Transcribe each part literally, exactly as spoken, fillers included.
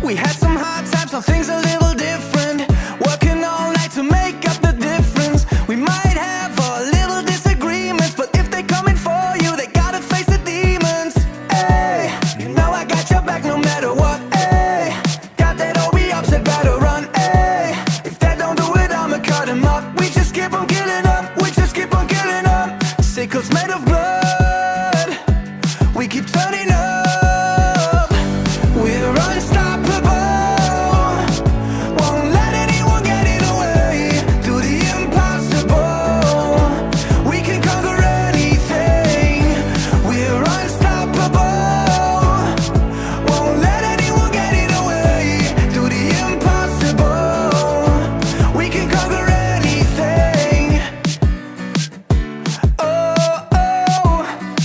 We had some hard times, some things a little different. Working all night to make up the difference. We might have a little disagreements, but if they coming for you, they gotta face the demons. Hey, you know I got your back no matter what. Hey, got that O B upset, better run. Hey, if they don't do it, I'ma cut them up. We just keep on killing up, we just keep on killing up. Sickles made of blood, we keep turning up. We're unstoppable, won't let anyone get in the way. Do the impossible, we can conquer anything. We're unstoppable, won't let anyone get in the way. Do the impossible, we can conquer anything. Oh, oh.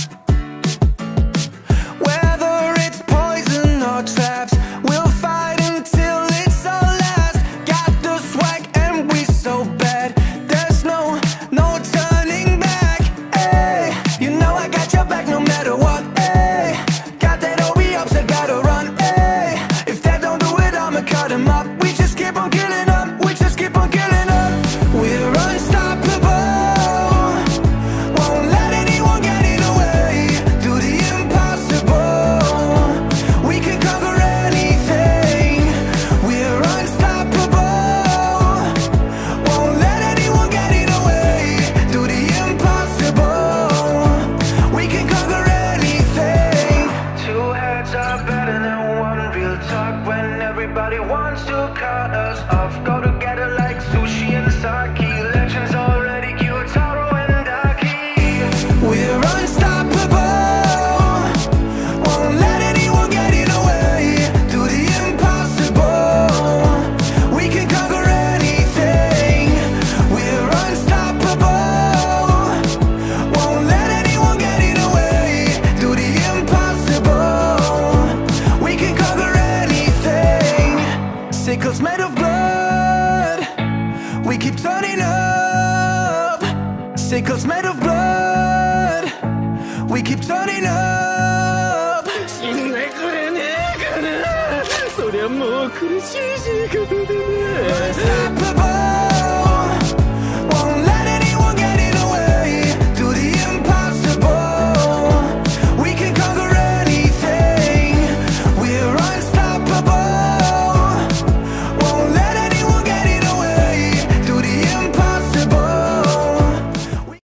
Whether it's poison or traps, we'll fight until it's our last. Got the swag and we so bad, there's no, no turning back. Hey, you know I got your back no matter what. Hey, got that O B upset, gotta run. Hey, if they don't do it, I'ma cut them up. We just keep on killing up, we just keep on killing up. We're unstoppable, won't let anyone get in the way. Do the impossible, we can conquer anything. We're unstoppable, won't let anyone get in the way. Do the impossible, we can conquer anything. Two heads are better than one. Real talk when everybody wants to cut us off. Go together like sushi and sake. Legends already, Gyutaro and Daki. We're unstoppable, won't let anyone get in the way. Do the impossible, we can conquer anything. We're unstoppable, won't let anyone get in the way. Do the impossible, we can conquer anything. Sickles made of blood, we keep turning up. Sickles made of blood, we keep turning up.